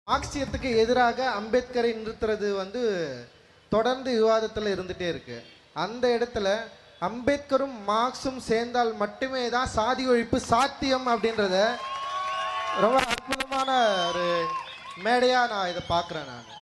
மார்க்சியத்துக்கு எதிராக அம்பேத்கரை நிறுத்துறது தொடர்ந்து விவாதத்தில் இருந்துகிட்டே இருக்கு. அந்த இடத்துல அம்பேத்கரும் மார்க்சும் சேர்ந்தால் மட்டுமே தான் சாதி ஒழிப்பு சாத்தியம் அப்படின்றத ரொம்ப அற்புதமான ஒரு மேடையாக நான் இதை பார்க்குறேன். நான்